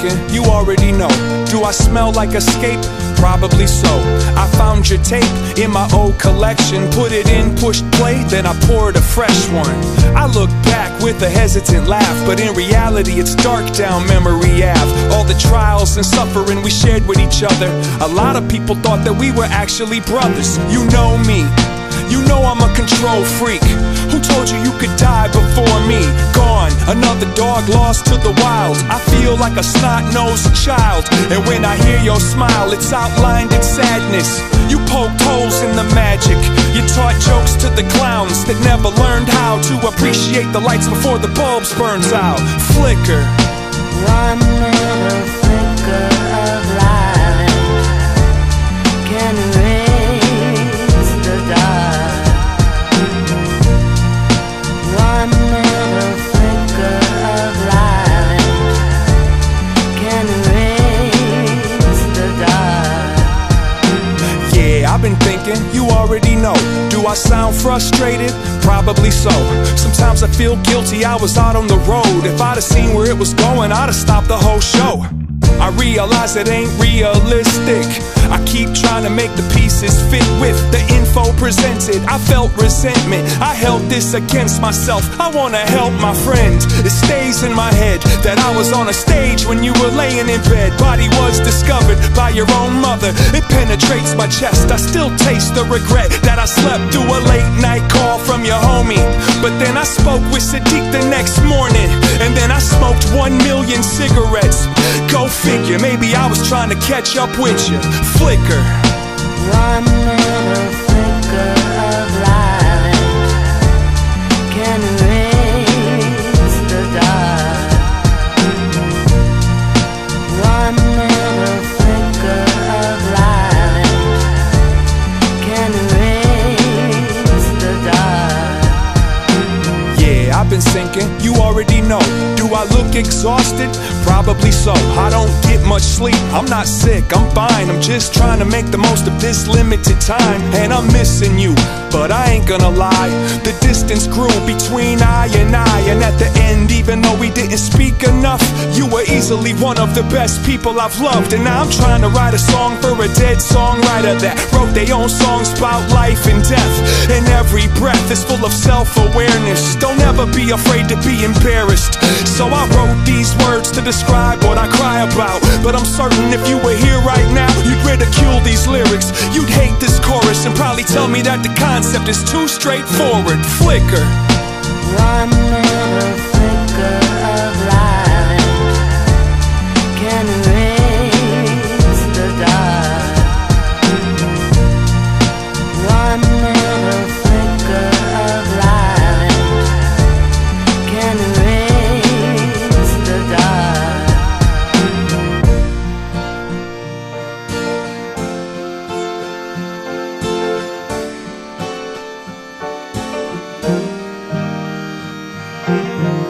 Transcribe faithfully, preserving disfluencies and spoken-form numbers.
thinking, you already know. Do I smell like escape? Probably so. I found your tape in my old collection, put it in, pushed play, then I poured a fresh one. I look back with a hesitant laugh, but in reality it's dark down memory ave. All the trials and suffering we shared with each other. A lot of people thought that we were actually brothers. You know me, you know I'm a control freak. Who told you you could die before me? Gone, another dog lost to the wild. I feel like a snot-nosed child, and when I hear your smile, it's outlined in sadness. You poked holes in the magic. You taught jokes to the clowns that never learned how to appreciate the lights before the bulbs burns out. Flicker. One little flicker of light can erase the dark. One little flicker of light can erase the dark. Yeah, I've been thinking, you already know. Do I sound frustrated? Probably so. Sometimes I feel guilty, I was out on the road. If I'd have seen where it was going, I'd have stopped the whole show. I realize it ain't realistic. I keep trying to make the pieces fit with the info presented. I felt resentment, I held this against myself. I wanna help my friend. It stays in my head that I was on a stage when you were laying in bed. Body was discovered by your own mother. It penetrates my chest, I still taste the regret that I slept through a late night call from your homie. But then I spoke with Sadiq the next morning, and then I smoked one million cigarettes. Go figure, maybe I was trying to catch up with you. Flicker. One little flicker of light can erase the dark. One little flicker of light can erase the dark. Yeah, I've been thinking, you already know. Do I look exhausted? Probably so. I don't get much sleep, I'm not sick, I'm fine. I'm just trying to make the most of this limited time. And I'm missing you, but I ain't gonna lie. The distance grew between I and I, and at the end, even though we didn't speak enough, you were easily one of the best people I've loved. And now I'm trying to write a song for a dead songwriter that wrote their own songs about life and death. And every breath is full of self-awareness. Don't ever be afraid to be embarrassed. So I wrote these words to describe what I cry about. But I'm certain if you were here right now, you'd ridicule these lyrics. You'd hate this chorus and probably tell me that the concept is too straightforward. Flicker. One little flicker of light can erase the dark. One little flicker of light can erase the dark. Thank you.